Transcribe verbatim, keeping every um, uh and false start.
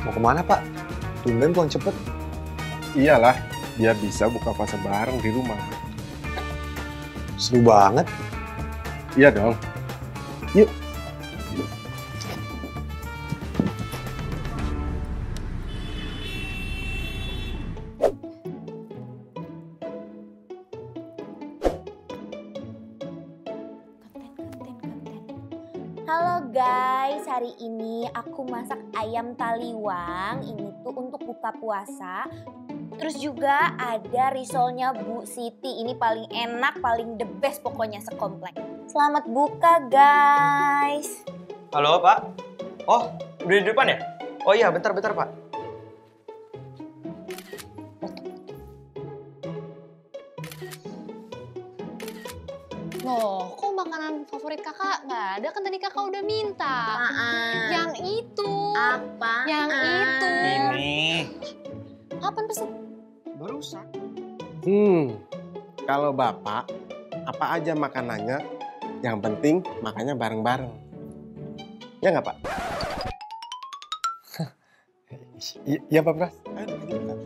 Mau kemana, Pak? Tumben pulang cepet. Iyalah, biar bisa buka puasa bareng di rumah. Seru banget. Iya dong. Yuk. Halo guys, hari ini aku masak ayam taliwang. Ini tuh untuk buka puasa. Terus juga ada risolnya Bu Siti. Ini paling enak, paling the best pokoknya sekomplek. Selamat buka guys. Halo Pak. Oh, udah di depan ya? Oh iya, bentar-bentar Pak. Loh, kok makanan favorit kakak nggak ada? Kan tadi kakak udah minta. Apaan? Yang itu. Apa? Yang itu. Ini. Kapan pesen? Barusan. Hmm, kalau bapak, apa aja makanannya, yang penting makannya bareng-bareng. Ya nggak Pak? Iya Pak Pras. Ayo, kita.